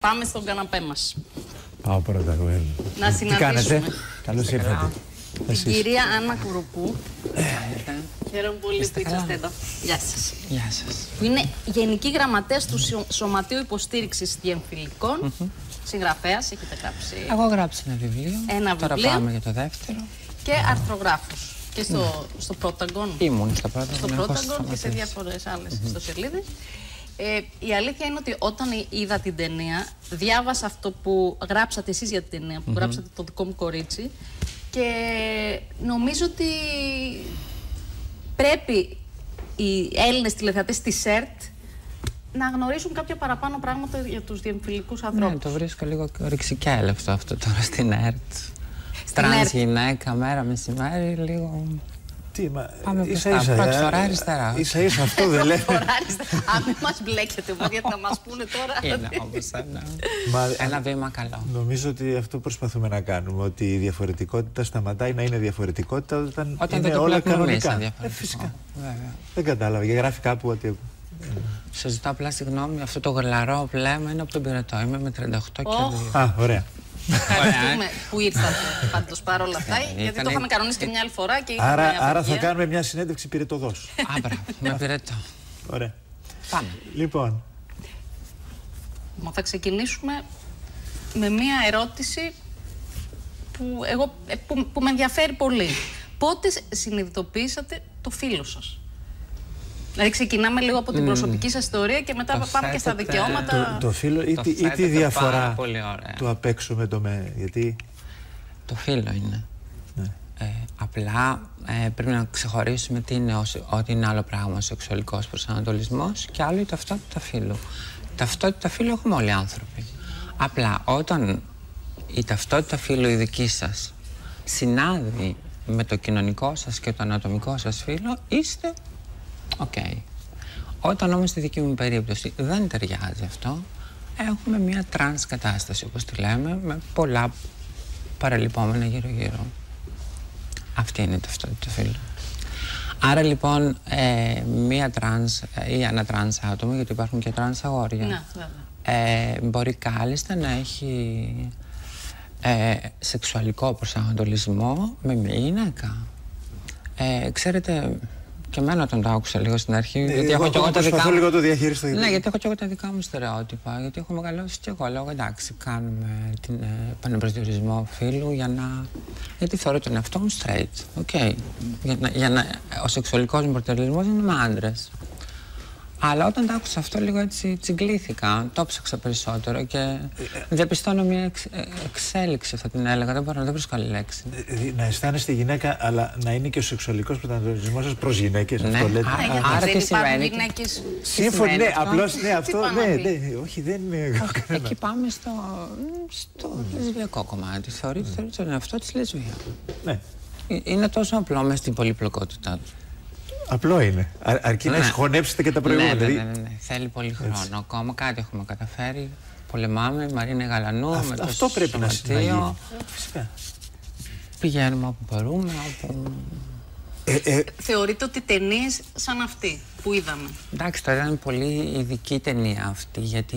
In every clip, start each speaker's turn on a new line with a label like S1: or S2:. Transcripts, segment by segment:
S1: πάμε στον καναπέ μας.
S2: Πάω πρώτα,
S1: να συναντήσουμε.
S2: Τι κάνετε? Καλώς ήρθατε.
S1: Την κυρία Άννα Κουρουπού. Χαίρομαι πολύ που είσαστε εδώ. Γεια σας.
S3: Γεια σας.
S1: Που είναι Γενική Γραμματέας του Σωματείου Υποστήριξης Διεμφυλικών. Συγγραφέας, έχετε γράψει.
S3: Εγώ γράψα ένα βιβλίο.
S1: Τώρα
S3: πάμε για το δεύτερο.
S1: Και αρθρογράφος. Και στο Πρόταγκον.
S3: Ήμουν στο Πρόταγκον.
S1: Στο Πρόταγκον και σε διάφορες άλλες ιστοσελίδες. Η αλήθεια είναι ότι όταν είδα την ταινία, διάβασα αυτό που γράψατε εσείς για την ταινία, που γράψατε το δικό μου κορίτσι, και νομίζω ότι πρέπει οι Έλληνες τηλεθεατές της ΕΡΤ να γνωρίσουν κάποια παραπάνω πράγματα για τους διεμφυλικούς ανθρώπους.
S3: Ναι, το βρίσκω λίγο ρηξικέλευτο αυτό τώρα στην ΕΡΤ. Τρανς γυναίκα, μέρα, μεσημέρι, λίγο...
S2: Τι, μα,
S3: πάμε ίσα-ίσα, πρώτη φορά αριστερά.
S2: Ίσα-ίσα αυτό δεν λέμε.
S1: Αν μην μας μπλέκετε όμως, γιατί θα μας πούνε τώρα.
S3: Είναι όμως ένα βήμα καλό.
S2: Νομίζω ότι αυτό προσπαθούμε να κάνουμε, ότι η διαφορετικότητα σταματάει να είναι διαφορετικότητα όταν είναι όλα κανονικά. Φυσικά. Δεν κατάλαβα, και γράφει κάπου ότι...
S3: Σας ζητώ απλά συγγνώμη, αυτό το γλαρό βλέμμα είναι από τον πυρετό. Είμαι με 38 και 2.
S2: Α, ωραία.
S1: Ευχαριστούμε που ήρθατε πάντως παρόλα αυτά, γιατί το είχαμε κανονίσει και μια άλλη φορά.
S2: Άρα θα κάνουμε μια συνέντευξη πυρετοδός.
S3: Άμπρα, με πυρετό.
S2: Ωραία.
S3: Πάμε.
S2: Λοιπόν.
S1: Θα ξεκινήσουμε με μια ερώτηση που με ενδιαφέρει πολύ. Πότε συνειδητοποίησατε το φύλο σας? Δηλαδή ξεκινάμε λίγο από την προσωπική σας ιστορία και μετά πάμε και στα δικαιώματα.
S2: Το φύλο ή τη διαφορά του απ' έξω με το με, γιατί...
S3: Το φύλο είναι. Ναι. Απλά πρέπει να ξεχωρίσουμε ότι είναι άλλο πράγμα ο σεξουαλικός προσανατολισμός και άλλο η ταυτότητα φύλου. Ταυτότητα φύλου έχουμε όλοι οι άνθρωποι. Απλά όταν η ταυτότητα φύλου η δική σας συνάδει με το κοινωνικό σας και το ανατομικό σας φύλο, είστε ok. Όταν όμως στη δική μου περίπτωση δεν ταιριάζει αυτό, έχουμε μια τρανς κατάσταση, όπως τη λέμε, με πολλά παραλυπόμενα γύρω-γύρω. Αυτή είναι η ταυτότητα φύλου. Άρα λοιπόν μια τρανς ή ένα τρανς άτομο, γιατί υπάρχουν και τρανς αγόρια, μπορεί κάλλιστα να έχει σεξουαλικό προσανατολισμό με μια γυναίκα. Ξέρετε, και εμένα όταν το άκουσα λίγο στην αρχή, γιατί έχω και εγώ τα δικά μου.
S2: Λίγο το διαχείριστο.
S3: Ναι, γιατί έχω και εγώ τα δικά μου στερεότυπα. Γιατί έχω μεγαλώσει και εγώ. Λέω εντάξει, κάνουμε την πανεπροσδιορισμό φύλου γιατί θεωρώ τον εαυτό μου straight. Okay. Ο σεξουαλικός μου προσανατολισμός είναι με άντρες. Αλλά όταν το άκουσα αυτό, λίγο έτσι τσιγκλήθηκα, το ψάξα περισσότερο και διαπιστώνω μια εξέλιξη, θα την έλεγα. Δεν μπορώ να βρίσκω άλλη λέξη.
S2: Να αισθάνεστε γυναίκα, αλλά να είναι και ο σεξουαλικός προσανατολισμός σας προς γυναίκες.
S3: Ναι,
S2: αυτό λέτε.
S3: άρα τι σημαίνει?
S2: Σύμφωνοι, ναι, απλώς ναι, αυτό. Ναι, όχι, δεν είναι.
S3: Εκεί πάμε στο λεσβιακό κομμάτι. Θεωρείται τον εαυτό της λεσβία. Ναι. Είναι τόσο απλό μέσα στην πολυπλοκότητά του.
S2: Απλό είναι. Αρκεί να συγχωνεύσετε και τα προηγούμενα.
S3: Ναι. Θέλει πολύ χρόνο. Ακόμα κάτι έχουμε καταφέρει. Πολεμάμε, η Μαρίνα Γαλανού.
S2: Αυτό πρέπει να συνεχίσει. Φυσικά.
S3: Πηγαίνουμε όπου μπορούμε.
S1: Θεωρείτε ότι ταινίες σαν αυτή που είδαμε?
S3: Εντάξει, τώρα ήταν πολύ ειδική ταινία αυτή, γιατί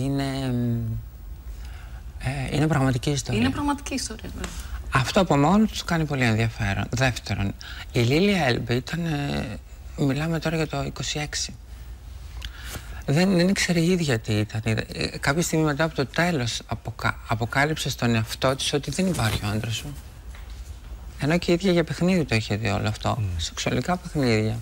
S3: είναι πραγματική ιστορία.
S1: Είναι πραγματική ιστορία, βέβαια.
S3: Αυτό από μόνο του κάνει πολύ ενδιαφέρον. Δεύτερον, η Λίλια Έλμπε ήταν. Μιλάμε τώρα για το 26. Δεν ήξερε η ίδια τι ήταν. Κάποια στιγμή μετά από το τέλος αποκάλυψε στον εαυτό της ότι δεν υπάρχει ο άντρας σου. Ενώ και η ίδια για παιχνίδι το είχε δει όλο αυτό. Σεξουαλικά παιχνίδια.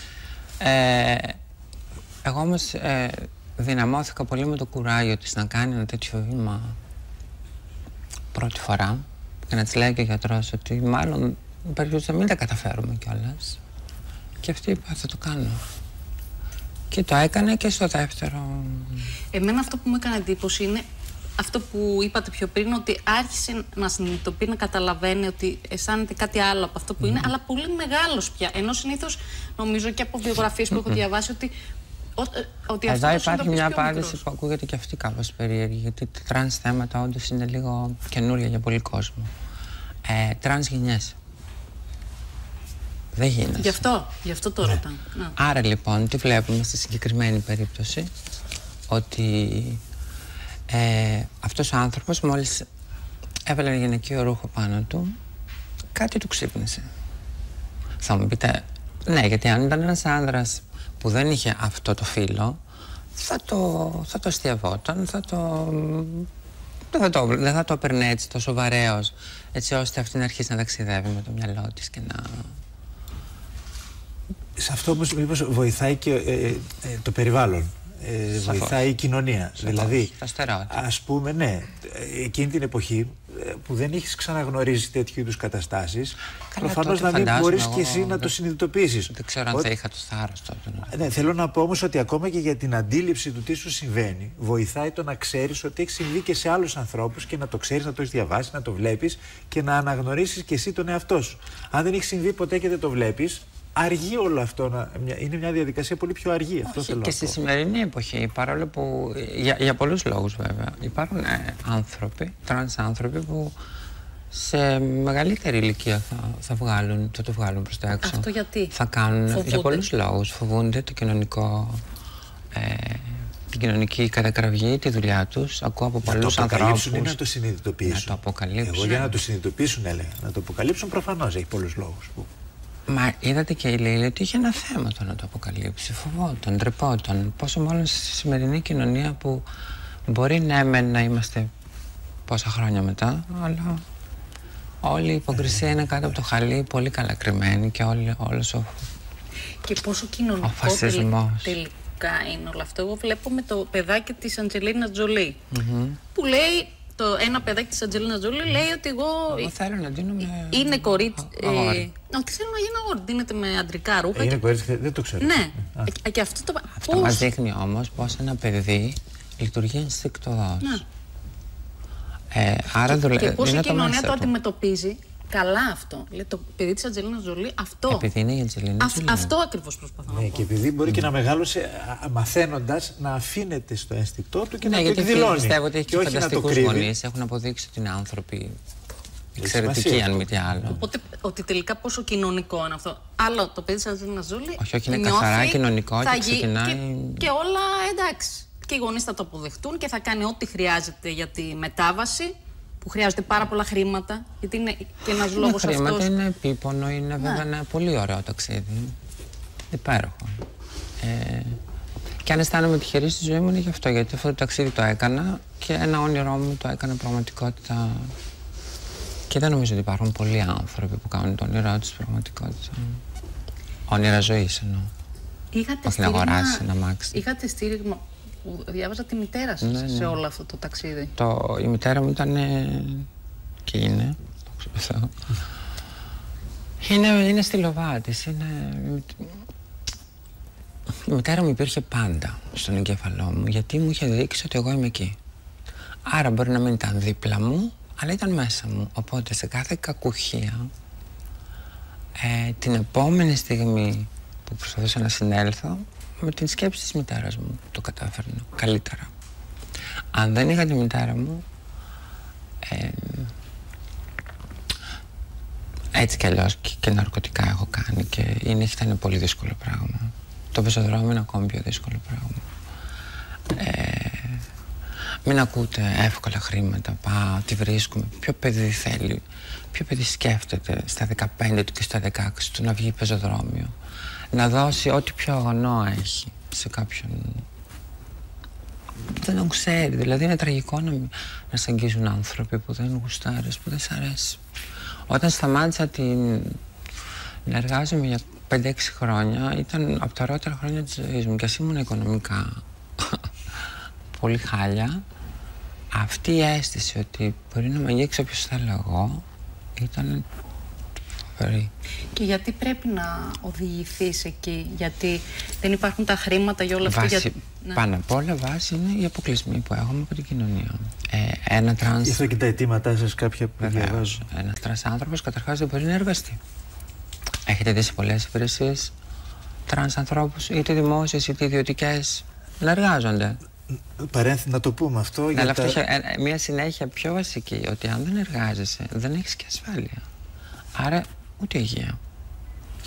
S3: Εγώ όμως δυναμώθηκα πολύ με το κουράγιο της να κάνει ένα τέτοιο βήμα πρώτη φορά και να της λέει και ο γιατρός ότι μάλλον περιορίζεται μην τα καταφέρουμε κιόλας. Και αυτή είπα, θα το κάνω. Και το έκανε και στο δεύτερο.
S1: Εμένα αυτό που μου έκανε εντύπωση είναι αυτό που είπατε πιο πριν, ότι άρχισε να συνειδητοποιεί, να καταλαβαίνει ότι αισθάνεται κάτι άλλο από αυτό που είναι, αλλά πολύ μεγάλος πια. Ενώ συνήθως, νομίζω και από βιογραφίες που έχω διαβάσει, ότι αυτό.
S3: Εδώ υπάρχει μια απάντηση που ακούγεται και αυτή κάπως περίεργη, γιατί τα τρανς θέματα όντως είναι λίγο καινούρια για πολύ κόσμο. Τρανς γενιές. Δεν γίνεται.
S1: Γι' αυτό το ρωτάω.
S3: Άρα λοιπόν, τι βλέπουμε στη συγκεκριμένη περίπτωση, ότι Αυτός ο άνθρωπος μόλις έβαλε ένα γυναικείο ρούχο πάνω του, κάτι του ξύπνησε. Θα μου πείτε, ναι, γιατί αν ήταν ένας άνδρας που δεν είχε αυτό το φύλο, θα το αστειευόταν, δεν θα το έπαιρνε έτσι τόσο βαρέως, έτσι ώστε αυτή να αρχίσει να ταξιδεύει με το μυαλό της και να...
S2: Σε αυτό μήπως βοηθάει και το περιβάλλον, βοηθάει η κοινωνία. Δηλαδή, ας πούμε, ναι, εκείνη την εποχή που δεν έχεις ξαναγνωρίσει τέτοιου είδους καταστάσεις, προφανώς να μην μπορείς και εσύ να το συνειδητοποιήσεις.
S3: Δεν ξέρω αν θα είχα το θάρρος τότε.
S2: Ναι, θέλω να πω όμως ότι ακόμα και για την αντίληψη του τι σου συμβαίνει, βοηθάει το να ξέρεις ότι έχει συμβεί και σε άλλους ανθρώπους και να το ξέρεις, να το έχεις διαβάσει, να το βλέπεις και να αναγνωρίσεις και εσύ τον εαυτό σου. Αν δεν έχει συμβεί ποτέ και δεν το βλέπεις, αργεί όλο αυτό, είναι μια διαδικασία πολύ πιο αργή. Αυτό θέλω
S3: και στη σημερινή εποχή, παρόλο που για πολλούς λόγους βέβαια, υπάρχουν άνθρωποι, τρανς άνθρωποι που σε μεγαλύτερη ηλικία θα το βγάλουν προς τα έξω.
S1: Αυτό γιατί?
S3: Θα κάνουν
S1: φοβούνται.
S3: Για πολλούς λόγους. Φοβούνται το κοινωνικό, την κοινωνική κατακραυγή, τη δουλειά τους. Ακούω από πολλούς ανθρώπους.
S2: Να να το συνειδητοποιήσουν.
S3: Να το αποκαλύψουν.
S2: Εγώ για να το συνειδητοποιήσουν έλεγα. Να το αποκαλύψουν προφανώς έχει πολλούς λόγους.
S3: Μα είδατε και η Λίλη ότι είχε ένα θέμα το να το αποκαλύψει. Φοβόταν, ντρεπόταν. Πόσο μάλλον στη σημερινή κοινωνία που μπορεί να είμαστε πόσα χρόνια μετά, αλλά όλη η υποκρισία είναι κάτω από το χαλί, πολύ καλά κρυμμένη και όλος ο...
S1: Και πόσο κοινωνικό τελικά είναι όλο αυτό. Εγώ βλέπω με το παιδάκι της Αντζελίνα Τζολί, που λέει... Ένα παιδάκι της Αντζελίνα Τζολί λέει ότι εγώ
S3: θέλω να δίνουμε...
S1: Είναι κορίτσι. Ότι θέλω να γίνω αγόρι. Δίνεται με αντρικά ρούχα.
S2: Είναι κορίτσι, δεν το ξέρω.
S1: Ναι. Και αυτό
S3: μας δείχνει όμως πως ένα παιδί λειτουργεί ενστικτωδώς. Άρα
S1: και πώς η κοινωνία το αντιμετωπίζει. Καλά αυτό. Λέει, το παιδί της Αντζελίνα Τζολί αυτό.
S3: Επειδή είναι η Αντζελίνα Τζολί.
S1: Αυτό ακριβώς προσπαθώ να πω.
S2: Και επειδή μπορεί και να μεγάλωσε μαθαίνοντας να αφήνεται στο ένστικτό του και να το εκδηλώνει.
S3: Γιατί πιστεύω ότι έχει και φανταστικούς γονείς. Έχουν αποδείξει ότι είναι άνθρωποι εξαιρετικοί, αν μη τι άλλο.
S1: Οπότε ότι τελικά πόσο κοινωνικό είναι αυτό. Άλλο το παιδί της Αντζελίνα Τζολί.
S3: Όχι, είναι καθαρά κοινωνικό και ξεκινάει.
S1: Και όλα εντάξει. Και οι γονείς θα το αποδεχτούν και θα κάνει ό,τι χρειάζεται για τη μετάβαση. Που χρειάζονται πάρα πολλά χρήματα, γιατί είναι και ένας λόγος αυτός.
S3: Χρήματα είναι επίπονο, είναι βέβαια ένα πολύ ωραίο ταξίδι. Υπέροχο. Και αν αισθάνομαι τυχερή στη ζωή μου είναι γι' αυτό, γιατί αυτό το ταξίδι το έκανα και ένα όνειρό μου το έκανα πραγματικότητα. Και δεν νομίζω ότι υπάρχουν πολλοί άνθρωποι που κάνουν το όνειρό τους πραγματικότητα. Όνειρα ζωής εννοώ. Όχι να αγοράσει ένα αμάξι.
S1: Είχατε στήριγμα. Διάβαζα τη μητέρα σας σε όλο αυτό το ταξίδι.
S3: Η μητέρα μου ήταν και είναι, είναι στη λοβά της. Η μητέρα μου υπήρχε πάντα στον εγκέφαλό μου, γιατί μου είχε δείξει ότι εγώ είμαι εκεί. Άρα μπορεί να μην ήταν δίπλα μου, αλλά ήταν μέσα μου. Οπότε σε κάθε κακουχία, την επόμενη στιγμή που προσπαθούσα να συνέλθω, με την σκέψη της μητέρας μου το κατάφερνα καλύτερα. Αν δεν είχα τη μητέρα μου, έτσι κι αλλιώς και ναρκωτικά έχω κάνει και η νύχτα είναι πολύ δύσκολο πράγμα. Το πεζοδρόμιο είναι ακόμη πιο δύσκολο πράγμα. Μην ακούτε εύκολα χρήματα, τι βρίσκουμε, ποιο παιδί θέλει, ποιο παιδί σκέφτεται στα 15 του και στα 16 του να βγει πεζοδρόμιο. Να δώσει ό,τι πιο αγωνό έχει σε κάποιον. Δεν τον ξέρει. Δηλαδή είναι τραγικό να σε αγγίζουν άνθρωποι που δεν γουστάρεις, που δεν σ' αρέσει. Όταν σταμάτησα να εργάζομαι για 5-6 χρόνια, ήταν από τα ωραιότερα χρόνια της ζωής μου. Και ας ήμουν οικονομικά πολύ χάλια. Αυτή η αίσθηση ότι μπορεί να με αγγίξει όποιος θέλω εγώ ήταν...
S1: Και γιατί πρέπει να οδηγηθείς εκεί, γιατί δεν υπάρχουν τα χρήματα για όλα αυτά.
S3: Πάνω απ' όλα βάση είναι οι αποκλεισμοί που έχουμε από την κοινωνία. Ένα τρανς...
S2: Ήρθα και τα αιτήματά σας κάποια που διαβάζω.
S3: Ένας τρανς άνθρωπος καταρχάς δεν μπορεί να εργαστεί. Έχετε δει σε πολλές υπηρεσίες τρανς ανθρώπους, είτε δημόσιες είτε ιδιωτικές, να εργάζονται.
S2: Να το πούμε αυτό.
S3: Αλλά αυτό έχει μια συνέχεια πιο βασική, ότι αν δεν εργάζεσαι δεν έχεις και ασφάλεια. Άρα ούτε υγεία.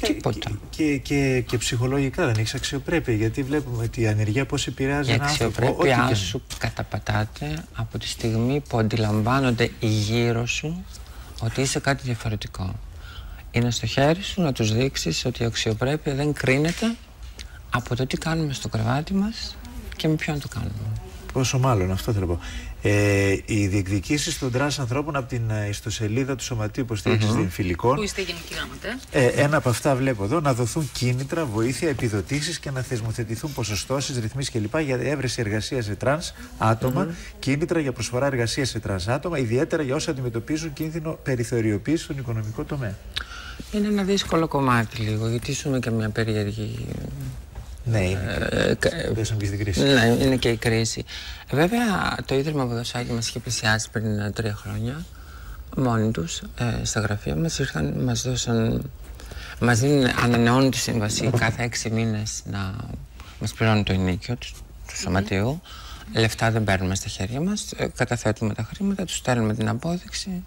S3: Τίποτα.
S2: Και ψυχολογικά δεν έχεις αξιοπρέπεια, γιατί βλέπουμε ότι η ανεργία πώς επηρεάζει έναν άνθρωπο.
S3: Η αξιοπρέπειά σου καταπατάται από τη στιγμή που αντιλαμβάνονται γύρω σου ότι είσαι κάτι διαφορετικό. Είναι στο χέρι σου να τους δείξεις ότι η αξιοπρέπεια δεν κρίνεται από το τι κάνουμε στο κρεβάτι μας και με ποιον το κάνουμε.
S2: Πόσο μάλλον, αυτό θέλω να πω. Οι διεκδικήσεις των τρανς ανθρώπων από την ιστοσελίδα του Σωματείου Υποστήριξης Δημφυλικών.
S1: Πού είστε γενική γραμματέα.
S2: Ένα από αυτά βλέπω εδώ, να δοθούν κίνητρα, βοήθεια, επιδοτήσεις και να θεσμοθετηθούν ποσοστώσεις, ρυθμίσεις κλπ. Για έβρεση εργασίας σε τρανς άτομα, κίνητρα για προσφορά εργασίας σε τρανς άτομα, ιδιαίτερα για όσοι αντιμετωπίζουν κίνδυνο περιθωριοποίησης στον οικονομικό τομέα.
S3: Είναι ένα δύσκολο κομμάτι λίγο, γιατί ζούμε και μια περίεργη.
S2: Ναι, είναι. Πέσαμε και στην κρίση.
S3: Ναι, είναι και η κρίση. Βέβαια, το Ίδρυμα Βοδοσάκη μας είχε πλησιάσει πριν 3 χρόνια. Μόνοι τους, στα γραφεία μας ήρθαν, μας ανανεώνουν τη σύμβαση κάθε 6 μήνες να μας πληρώνουν το ενίκιο του Σωματείου. Λεφτά δεν παίρνουμε στα χέρια μας, καταθέτουμε τα χρήματα, τους στέλνουμε την απόδειξη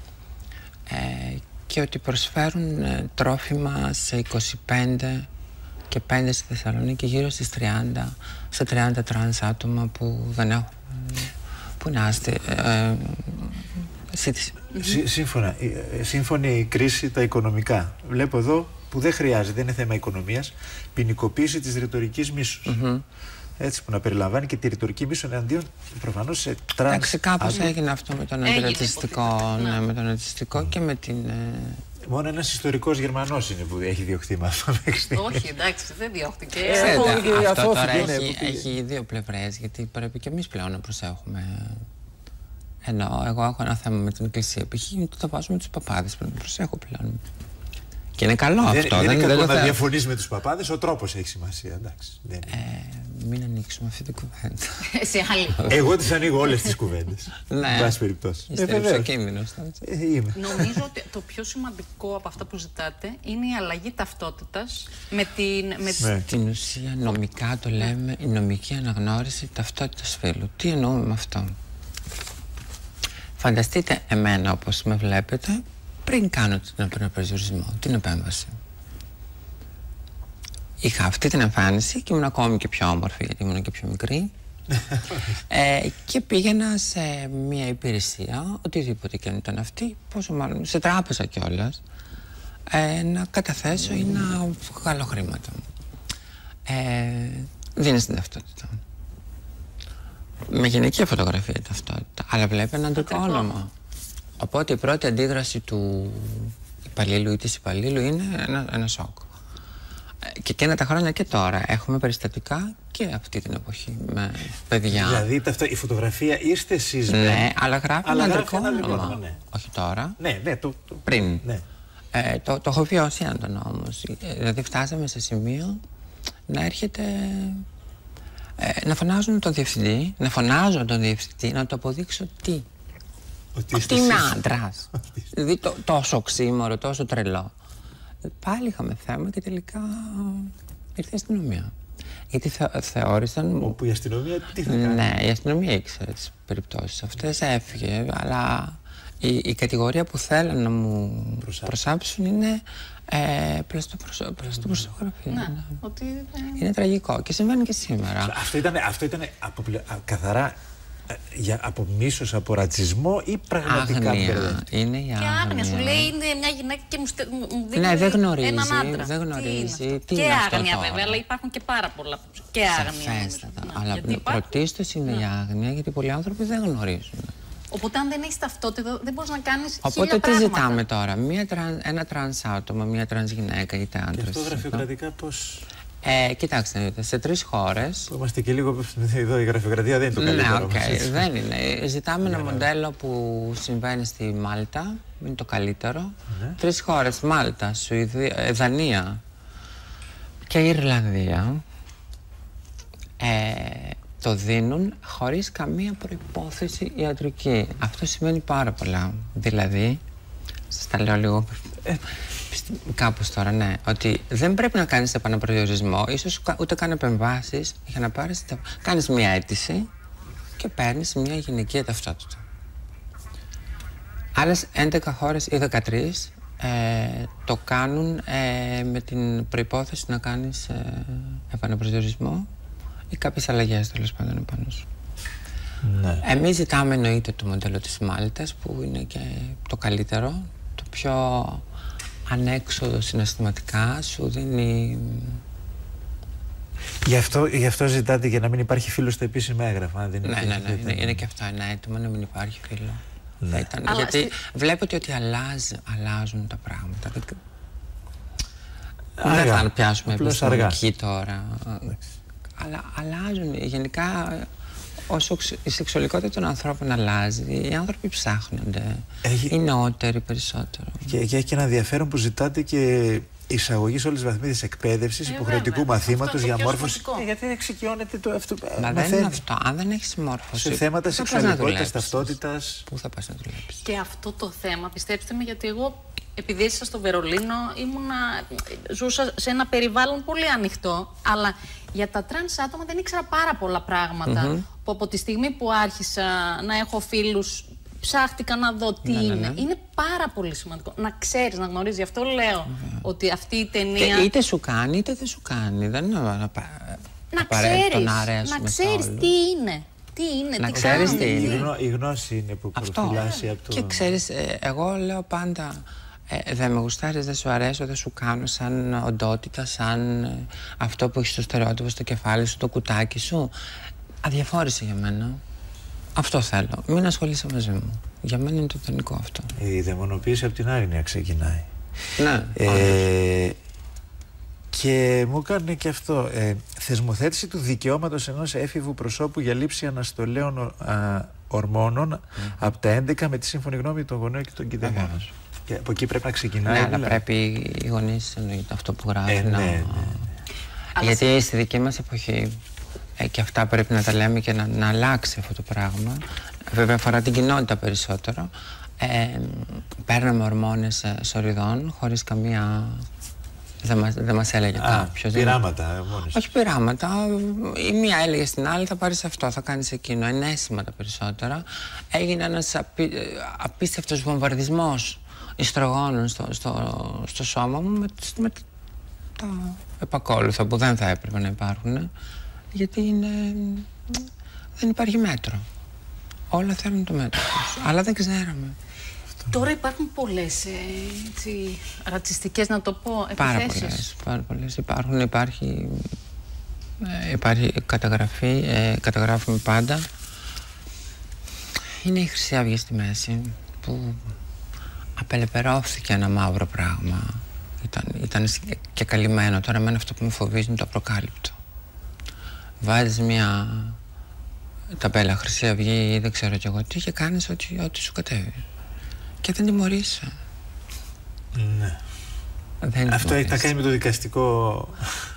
S3: και ότι προσφέρουν τρόφιμα σε 25 και 5 στη Θεσσαλονίκη, γύρω στις 30 τρανς άτομα που δεν έχουν, που είναι σύντηση.
S2: Σύμφωνη η κρίση τα οικονομικά. Βλέπω εδώ που δεν χρειάζεται, είναι θέμα οικονομίας, ποινικοποίηση της ρητορικής μίσους. Έτσι, που να περιλαμβάνει και τη ρητορική μίσου εναντίον προφανώς σε τρανς.
S3: Εντάξει, κάπως έγινε αυτό με τον αντιρατσιστικό, με τον ρατσιστικό και με την.
S2: Μόνο ένας ιστορικός Γερμανός είναι που έχει διωχθεί με αυτό μέχρι στιγμή.
S1: Όχι, εντάξει, δεν διώχτηκε.
S3: Αυτό τώρα έχει δύο πλευρές, γιατί πρέπει και εμείς πλέον να προσέχουμε. Ενώ εγώ έχω ένα θέμα με την Εκκλησία, π.χ. το βάζουμε τους παπάδες, πρέπει να προσέχω πλέον. Και είναι καλό αυτό.
S2: Δεν είναι κακό να διαφωνείς με τους παπάδες, ο τρόπος έχει σημασία. Εντάξει,
S3: μην ανοίξουμε αυτή την κουβέντα.
S1: Σε άλλη.
S2: Εγώ τις ανοίγω όλες τις κουβέντες.
S3: Ναι.
S2: Εν πάση περιπτώσει.
S3: Είστε ρηψοκίνδυνος.
S1: Νομίζω ότι το πιο σημαντικό από αυτά που ζητάτε είναι η αλλαγή ταυτότητας με την.
S3: Στην ουσία, νομικά το λέμε, η νομική αναγνώριση ταυτότητας φύλου. Τι εννοούμε με αυτό? Φανταστείτε εμένα όπως με βλέπετε πριν κάνω τον επαναπροσδιορισμό, την επέμβαση. Είχα αυτή την εμφάνιση και ήμουν ακόμη και πιο όμορφη, γιατί ήμουν και πιο μικρή. Και πήγαινα σε μια υπηρεσία, οτιδήποτε και αν ήταν αυτή, πόσο μάλλον, σε τράπεζα κιόλας, να καταθέσω ή να βγάλω χρήματα. Δίνεις την ταυτότητα. Με γυναικεία φωτογραφία ταυτότητα, αλλά βλέπει ένα αντρικό όνομα. Οπότε η πρώτη αντίδραση του υπαλλήλου ή της υπαλλήλου είναι ένα σοκ. Και εκείνα τα χρόνια και τώρα έχουμε περιστατικά και αυτή την εποχή με παιδιά.
S2: Δηλαδή η φωτογραφία είστε εσείς.
S3: Ναι, αλλά γράφει ένα αντρικό όνομα. Ναι. Όχι τώρα.
S2: Ναι,
S3: πριν.
S2: Ναι.
S3: Το έχω βιώσει αν όμως. Δηλαδή φτάσαμε σε σημείο να έρχεται. Να φωνάζουν τον διευθυντή, να του αποδείξω τι. Ότι είμαι άντρας. Δηλαδή τόσο οξύμορο, τόσο τρελό. Πάλι είχαμε θέμα και τελικά ήρθε η αστυνομία. Γιατί θεώρησαν.
S2: Όπου η αστυνομία τι θα κάνει?
S3: Ναι, η αστυνομία ήξερε τις περιπτώσεις αυτές, έφυγε, αλλά η κατηγορία που θέλουν να μου προσάψουν είναι πλαστοπροσωπογραφία.
S1: Ναι, ότι
S3: είναι τραγικό και συμβαίνει και σήμερα.
S2: Αυτό ήταν καθαρά από μίσος, από ρατσισμό ή πραγματικά?
S3: Άγνοια. Είναι η άγνοια.
S1: Και άγνοια. Σου λέει είναι μια γυναίκα και μου δίνει έναν άντρα.
S3: Δεν γνωρίζει.
S1: Τι είναι αυτό? Και άγνοια βέβαια, αλλά υπάρχουν και πάρα πολλά. Και άγνοια.
S3: Σαφέστατα. Αλλά πρωτίστως είναι η άγνοια, γιατί πολλοί άνθρωποι δεν γνωρίζουν.
S1: Οπότε, αν δεν έχεις ταυτότητα, δεν μπορείς να κάνεις.
S3: Οπότε, τι ζητάμε τώρα? Ένα τρανς άτομο, μια τρανς γυναίκα, είτε άντρας.
S2: Και αυτό γραφειοκρατικά πώς?
S3: Κοιτάξτε, σε 3 χώρες.
S2: Είμαστε και λίγο εδώ, η γραφειοκρατία δεν είναι το καλύτερο.
S3: Ναι, δεν είναι. Ζητάμε ένα μοντέλο που συμβαίνει στη Μάλτα, είναι το καλύτερο. 3 χώρες, Μάλτα, Σουηδία, Δανία και Ιρλανδία, το δίνουν χωρίς καμία προϋπόθεση ιατρική. Αυτό σημαίνει πάρα πολλά. Δηλαδή, σας τα λέω λίγο κάπως τώρα, ναι, ότι δεν πρέπει να κάνεις επαναπροσδιορισμό, ίσως ούτε καν επεμβάσεις, για να κάνεις μια αίτηση και παίρνεις μια γυναικεία ταυτότητα. Άλλες 11 χώρες ή 13 το κάνουν με την προϋπόθεση να κάνεις επαναπροσδιορισμό ή κάποιες αλλαγές τέλος πάντων επάνω σου. Ναι. Εμείς ζητάμε εννοείται το μοντέλο της Μάλτας που είναι και το καλύτερο, το πιο ανέξοδο συναισθηματικά, σου δίνει...
S2: Γι' αυτό ζητάτε για να μην υπάρχει φίλο στο επίσημο έγγραφο.
S3: Ναι, είναι και αυτό ένα αίτημα, να μην υπάρχει φίλο. Ναι. Γιατί βλέπετε ότι αλλάζουν τα πράγματα. Δεν θα πιάσουμε επιστημονική τώρα. Αλλά αλλάζουν. Γενικά, όσο η σεξουαλικότητα των ανθρώπων αλλάζει, οι άνθρωποι ψάχνονται. Οι νεότεροι περισσότερο.
S2: Και έχει και ένα ενδιαφέρον που ζητάτε και εισαγωγή σε όλες τις βαθμίδες εκπαίδευσης, υποχρεωτικού μαθήματος για μόρφωση. Γιατί δεν εξοικειώνεται το αυτό.
S3: Μα δεν είναι αυτό. Αν δεν έχεις μόρφωση.
S2: Σε θέματα σεξουαλικότητας, ταυτότητας.
S3: Πού θα πας να δουλέψεις.
S1: Και αυτό το θέμα, πιστέψτε με, γιατί εγώ, επειδή έζησα στο Βερολίνο, ζούσα σε ένα περιβάλλον πολύ ανοιχτό, αλλά για τα τρανς άτομα δεν ήξερα πάρα πολλά πράγματα. Που από τη στιγμή που άρχισα να έχω φίλους, ψάχτηκα να δω τι είναι. Είναι πάρα πολύ σημαντικό. Να ξέρεις, να γνωρίζεις. Γι' αυτό λέω ότι αυτή η ταινία...
S3: Και είτε σου κάνει, είτε δεν σου κάνει. Δεν είναι
S1: να ξέρεις τι είναι. Τι είναι,
S3: να ξέρεις τι
S2: είναι. Η γνώση είναι που προφυλάσσει από το...
S3: Και ξέρεις, εγώ λέω πάντα, δεν με γουστάρεις, δεν σου αρέσω, δεν σου κάνω σαν οντότητα, σαν αυτό που έχεις το στερεότυπο στο κεφάλι σου, το κουτάκι σου. Αδιαφόρησε για μένα. Αυτό θέλω. Μην ασχολείσαι μαζί μου. Για μένα είναι το ιδανικό αυτό.
S2: Η δαιμονοποίηση από την άγνοια ξεκινάει.
S3: Ναι.
S2: Και μου έκανε και αυτό. Θεσμοθέτηση του δικαιώματος ενός έφηβου προσώπου για λήψη αναστολέων ορμόνων από τα 11 με τη σύμφωνη γνώμη των γονέων και των κυδεμόνων. Και από εκεί πρέπει να ξεκινάει.
S3: Ναι, αλλά πρέπει οι γονείς, εννοείται αυτό που γράφει. Γιατί στη δική μας εποχή. Και αυτά πρέπει να τα λέμε και να αλλάξει αυτό το πράγμα. Βέβαια αφορά την κοινότητα περισσότερο. Παίρναμε ορμόνες σοριδών χωρίς καμία... Δεν μας έλεγε κάποιος.
S2: Πειράματα.
S3: Όχι πειράματα. Η μία έλεγε στην άλλη θα πάρεις αυτό, θα κάνεις εκείνο. Ενέσιμα τα περισσότερα. Έγινε ένας απίστευτος βομβαρδισμός ιστρογόνων στο σώμα μου με τα επακόλουθα που δεν θα έπρεπε να υπάρχουν. Γιατί δεν υπάρχει μέτρο. Όλα θέλουν το μέτρο τους. Αλλά δεν ξέραμε.
S1: Τώρα υπάρχουν πολλές ρατσιστικές, να το πω, επιθέσεις.
S3: Πάρα πολλές. Υπάρχει καταγραφή, καταγράφουμε πάντα. Είναι η Χρυσή Αυγή στη μέση που απελευθερώθηκε ένα μαύρο πράγμα. Ήταν και καλυμμένο. Τώρα εμένα αυτό που με φοβίζει είναι το απροκάλυπτο. Βάζεις μια ταμπέλα Χρυσή Αυγή ή δεν ξέρω κι εγώ τι και κάνεις ό,τι σου κατέβει. Και δεν τιμωρείσαι.
S2: Ναι. Αυτό έχει να κάνει με το δικαστικό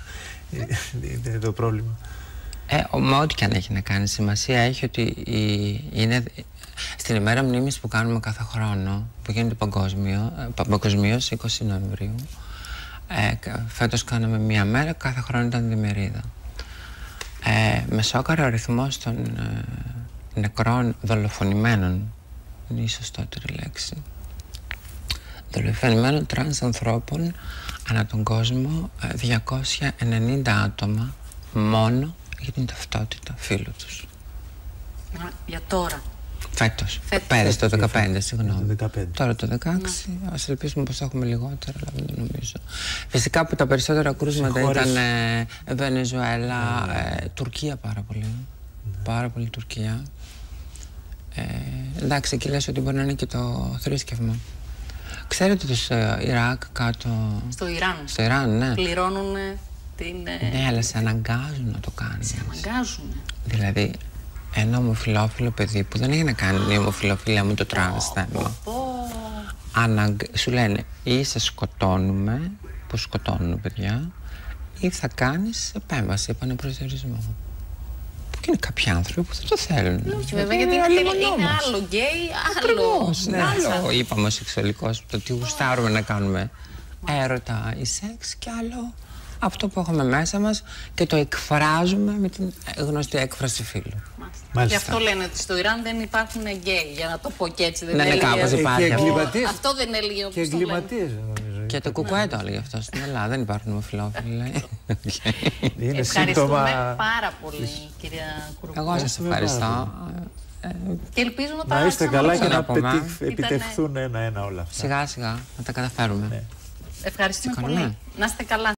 S2: το πρόβλημα.
S3: Μα ό,τι και αν έχει να κάνει, σημασία έχει ότι είναι στην ημέρα μνήμης που κάνουμε κάθε χρόνο, που γίνεται παγκοσμίως 20 Νοεμβρίου. Φέτος κάναμε μία μέρα, κάθε χρόνο ήταν διμερίδα. Με σόκαρε ο αριθμός των νεκρών δολοφονημένων, είναι η σωστότερη λέξη, δολοφονημένων τρανς ανθρώπων ανά τον κόσμο, 290 άτομα μόνο για την ταυτότητα φίλου τους.
S1: Για τώρα.
S3: Φέτος. Πέρυσι το 2015, συγγνώμη. Τώρα το 2016, ας ελπίσουμε πως θα έχουμε λιγότερα, αλλά δεν το νομίζω. Φυσικά που τα περισσότερα κρούσματα ήταν Βενεζουέλα, Τουρκία πάρα πολύ. Πάρα πολύ Τουρκία. Εντάξει, εκεί λες ότι μπορεί να είναι και το θρήσκευμα. Ξέρετε ότι στο Ιράκ κάτω... Στο Ιράν, ναι.
S1: Πληρώνουν την...
S3: Ναι, αλλά σε αναγκάζουν να το κάνεις.
S1: Σε αναγκάζουν.
S3: Δηλαδή, ένα ομοφυλόφιλο παιδί που δεν έχει να κάνει η ομοφυλοφιλία με το τρανς θέμα. Σου λένε ή σε σκοτώνουμε, που σκοτώνουν παιδιά, ή θα κάνεις επέμβαση, επαναπροσδιορισμό. Και είναι κάποιοι άνθρωποι που δεν το θέλουν.
S1: Όχι, βέβαια, γιατί είναι άλλο γκέι,
S3: άλλο είπαμε ο σεξουαλικός, το τι γουστάρουμε να κάνουμε έρωτα ή σεξ, και άλλο αυτό που έχουμε μέσα μας και το εκφράζουμε με την γνωστή έκφραση φίλου.
S1: Γι' αυτό λένε ότι στο Ιράν δεν υπάρχουν γκέι, για να το πω και έτσι.
S3: Ναι, κάπως υπάρχει.
S1: Αυτό δεν έλεγε όπως
S2: και εγκληματίες, νομίζω.
S3: Και το κουκουέ το έλεγε αυτό στην Ελλάδα. Δεν υπάρχουν ομοφυλόφιλοι.
S1: Ευχαριστούμε πάρα πολύ, κυρία Κουρουμπού.
S3: Εγώ σας ευχαριστώ.
S1: Και ελπίζουμε
S2: να είστε καλά και να
S1: επιτευχθούν
S2: ένα-ένα όλα αυτά.
S3: Σιγά-σιγά να τα καταφέρουμε.
S1: Ευχαριστούμε πολύ. Να είστε καλά.